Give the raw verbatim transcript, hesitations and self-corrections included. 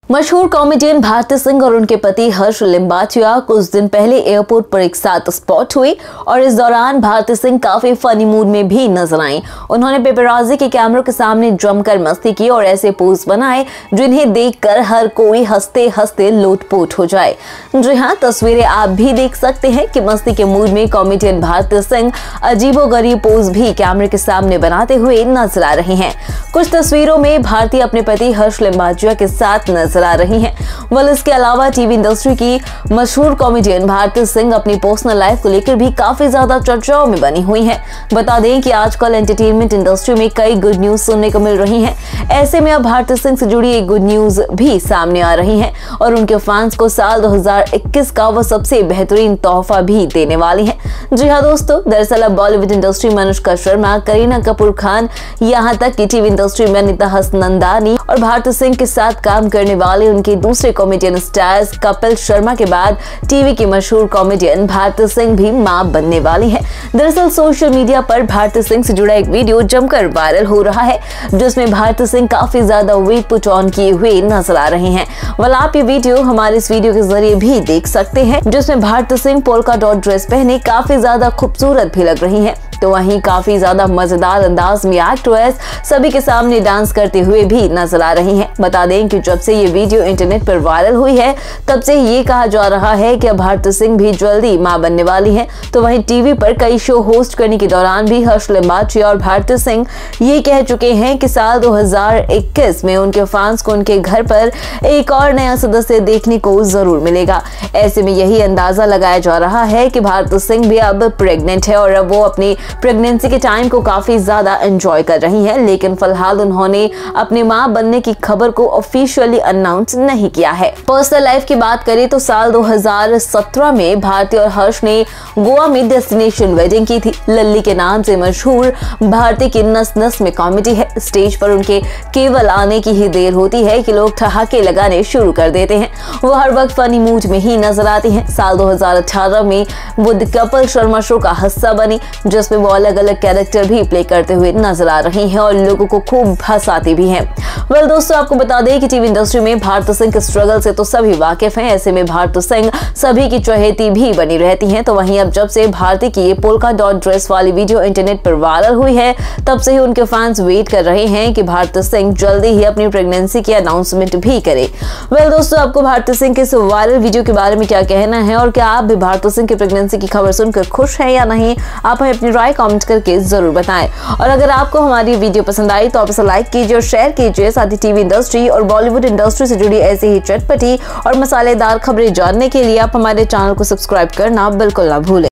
मशहूर कॉमेडियन भारती सिंह और उनके पति हर्ष लिम्बाचिया कुछ दिन पहले एयरपोर्ट पर एक साथ स्पॉट हुए और इस दौरान भारती सिंह काफी फनी मूड में भी नजर आईं। उन्होंने पेपराजी के कैमरों के सामने जमकर मस्ती की और ऐसे पोज बनाए जिन्हें देखकर हर कोई हंसते हंसते लोटपोट हो जाए। जी हाँ, तस्वीरें आप भी देख सकते हैं कि मस्ती के मूड में कॉमेडियन भारती सिंह अजीबोगरीब पोज भी कैमरे के सामने बनाते हुए नजर आ रहे हैं। कुछ तस्वीरों में भारती अपने पति हर्ष लिम्बाचिया के साथ नजर आ रही हैं। वल इसके अलावा टीवी इंडस्ट्री की मशहूर कॉमेडियन भारती सिंह अपनी पर्सनल लाइफ को लेकर भी काफी ज्यादा चर्चाओं में बनी हुई हैं। बता दें कि आजकल एंटरटेनमेंट इंडस्ट्री में कई गुड न्यूज सुनने को मिल रही हैं। ऐसे में अब भारती सिंह से जुड़ी एक गुड न्यूज भी सामने आ रही है और उनके फैंस को साल दो हज़ार इक्कीस का वो सबसे बेहतरीन तोहफा भी देने वाली है। जी हाँ दोस्तों, दरअसल अब बॉलीवुड इंडस्ट्री में अनुष्का शर्मा, करीना कपूर खान, यहाँ तक कि टीवी इंडस्ट्री में अनीता हसनंदानी और भारती सिंह के साथ काम करने वाले उनके दूसरे कॉमेडियन स्टार्स कपिल शर्मा के बाद टीवी की मशहूर कॉमेडियन भारती सिंह भी मां बनने वाली है। दरअसल सोशल मीडिया पर भारती सिंह से जुड़ा एक वीडियो जमकर वायरल हो रहा है जिसमें भारती सिंह काफी ज्यादा वेट पुट ऑन किए हुए नजर आ रहे हैं। वाल आप ये वीडियो हमारे इस वीडियो के जरिए भी देख सकते हैं जिसमें Bharti Singh polka dot dress पहने काफी ज्यादा खूबसूरत भी लग रही है। तो वहीं काफी ज्यादा मजेदार अंदाज में एक्ट्रेस सभी के सामने डांस करते हुए भी नजर आ रही हैं। बता दें कि जब से ये वीडियो इंटरनेट पर वायरल हुई है तब से ये कहा जा रहा है कि अब भारती सिंह भी जल्दी मां बनने वाली हैं। तो वहीं टीवी पर कई शो होस्ट करने के दौरान भी हर्ष लिम्बाचिया और भारती सिंह ये कह चुके हैं कि साल दो हज़ार इक्कीस में उनके फैंस को उनके घर पर एक और नया सदस्य देखने को जरूर मिलेगा। ऐसे में यही अंदाजा लगाया जा रहा है कि भारती सिंह भी अब प्रेग्नेंट है और अब वो अपनी प्रेगनेंसी के टाइम को काफी ज्यादा एंजॉय कर रही हैं, लेकिन फिलहाल उन्होंने अपनी मां बनने की खबर को ऑफिशियली अनाउंस नहीं किया है। पर्सनल लाइफ की बात करें तो साल दो हज़ार सत्रह में भारती और हर्ष ने गोवा में डेस्टिनेशन वेडिंग की थी। लल्ली के नाम से मशहूर भारती की नस नस में कॉमेडी है। स्टेज पर उनके केवल आने की ही देर होती है कि लोग ठहाके लगाने शुरू कर देते हैं। वो हर वक्त फनी मूड में ही नजर आती हैं। साल दो हज़ार अठारह में वो कपिल शर्मा शो का हिस्सा बनी जिसमें वो अलग अलग कैरेक्टर भी प्ले करते हुए नजर आ रही हैं और लोगों को खूब हंसाती भी हैं। वेल well, दोस्तों आपको बता दें कि टीवी इंडस्ट्री में भारती सिंह के स्ट्रगल से तो सभी वाकिफ हैं। ऐसे में भारती सिंह सभी की चहेती भी बनी रहती हैं। तो वहीं अब जब से भारती की ये पोल्का डॉट ड्रेस वाली वीडियो इंटरनेट पर वायरल हुई है तब से ही उनके फैंस वेट कर रहे हैं कि भारती सिंह जल्दी ही अपनी प्रेगनेंसी की अनाउंसमेंट भी करे। वेल well, दोस्तों आपको भारती सिंह के इस वायरल वीडियो के बारे में क्या कहना है और क्या आप भी भारती सिंह की प्रेगनेंसी की खबर सुनकर खुश हैं या नहीं? आप हमें अपनी राय कमेंट करके जरूर बताएं। और अगर आपको हमारी वीडियो पसंद आई तो आप इसे लाइक कीजिए और शेयर कीजिए। साथ ही टीवी इंडस्ट्री और बॉलीवुड इंडस्ट्री से जुड़ी ऐसी ही चटपटी और मसालेदार खबरें जानने के लिए आप हमारे चैनल को सब्सक्राइब करना बिल्कुल ना भूलें।